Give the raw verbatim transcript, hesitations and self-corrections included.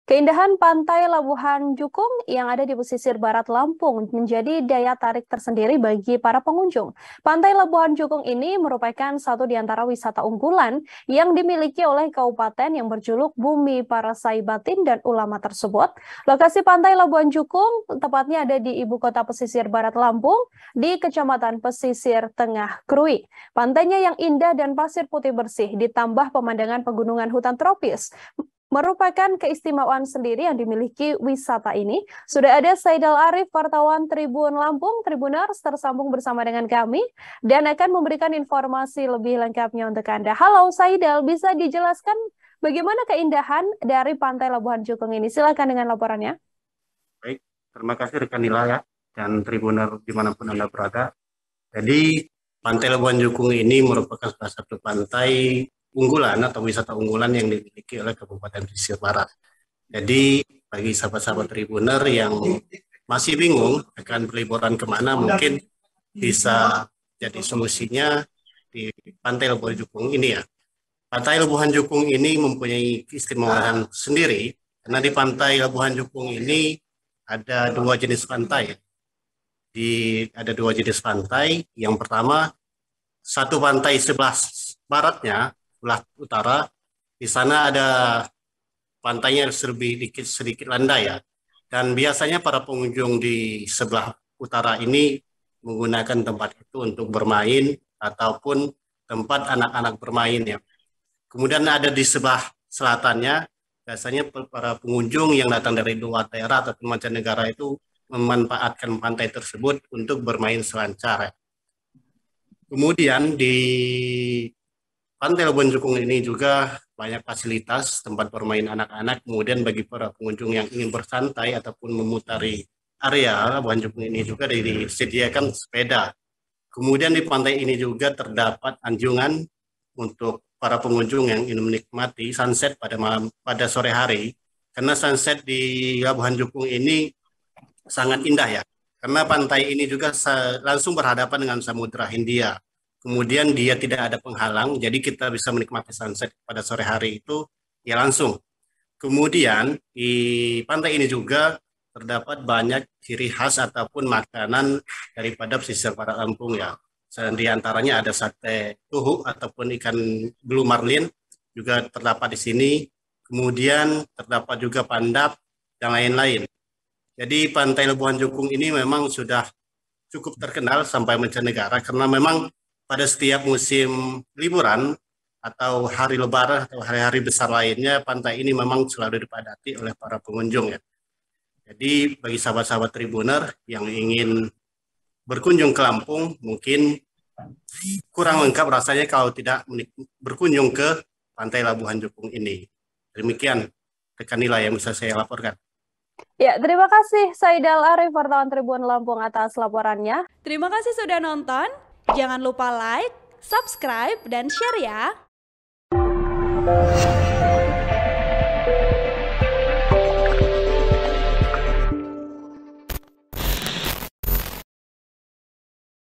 Keindahan pantai Labuhan Jukung yang ada di pesisir barat Lampung menjadi daya tarik tersendiri bagi para pengunjung. Pantai Labuhan Jukung ini merupakan satu di antara wisata unggulan yang dimiliki oleh kabupaten yang berjuluk Bumi Para Sai Batin dan Ulama tersebut. Lokasi Pantai Labuhan Jukung tepatnya ada di ibu kota pesisir barat Lampung di Kecamatan Pesisir Tengah Krui. Pantainya yang indah dan pasir putih bersih ditambah pemandangan pegunungan hutan tropis merupakan keistimewaan sendiri yang dimiliki wisata ini. Sudah ada Saidal Arif, wartawan Tribun Lampung, Tribuners tersambung bersama dengan kami dan akan memberikan informasi lebih lengkapnya untuk Anda. Halo Saidal, bisa dijelaskan bagaimana keindahan dari Pantai Labuhan Jukung ini? Silakan dengan laporannya. Baik, terima kasih rekan Nila ya, dan Tribuner dimanapun Anda berada. Jadi Pantai Labuhan Jukung ini merupakan salah satu pantai unggulan atau wisata unggulan yang dimiliki oleh Kabupaten Pesisir Barat. Jadi bagi sahabat-sahabat Tribuner yang masih bingung akan berliburan kemana, mungkin bisa jadi solusinya di Pantai Labuhan Jukung ini ya. Pantai Labuhan Jukung ini mempunyai keistimewaan sendiri karena di Pantai Labuhan Jukung ini ada dua jenis pantai. Di ada dua jenis pantai. Yang pertama, satu pantai sebelah baratnya, sebelah utara, di sana ada pantainya sedikit sedikit landai ya. Dan biasanya para pengunjung di sebelah utara ini menggunakan tempat itu untuk bermain ataupun tempat anak-anak bermain ya. Kemudian ada di sebelah selatannya, biasanya para pengunjung yang datang dari luar daerah ataupun mancanegara itu memanfaatkan pantai tersebut untuk bermain selancar. Kemudian di Pantai Labuhan Jukung ini juga banyak fasilitas tempat bermain anak-anak. Kemudian bagi para pengunjung yang ingin bersantai ataupun memutari area Labuhan Jukung ini juga disediakan sepeda. Kemudian di pantai ini juga terdapat anjungan untuk para pengunjung yang ingin menikmati sunset pada malam pada sore hari. Karena sunset di Labuhan Jukung ini sangat indah ya. Karena pantai ini juga langsung berhadapan dengan Samudra Hindia. Kemudian dia tidak ada penghalang, jadi kita bisa menikmati sunset pada sore hari itu ya langsung. Kemudian di pantai ini juga terdapat banyak ciri khas ataupun makanan daripada pesisir barat Lampung ya. Di antaranya ada sate tuhu ataupun ikan blue marlin juga terdapat di sini. Kemudian terdapat juga pandap dan lain-lain. Jadi Pantai Labuhan Jukung ini memang sudah cukup terkenal sampai mancanegara karena memang pada setiap musim liburan atau hari lebaran atau hari-hari besar lainnya, pantai ini memang selalu dipadati oleh para pengunjung ya. Jadi bagi sahabat-sahabat Tribuner yang ingin berkunjung ke Lampung, mungkin kurang lengkap rasanya kalau tidak berkunjung ke Pantai Labuhan Jukung ini. Demikian rekan Nila yang bisa saya laporkan. Ya, terima kasih Saidal Arif, wartawan Tribun Lampung atas laporannya. Terima kasih sudah nonton. Jangan lupa like, subscribe, dan share ya.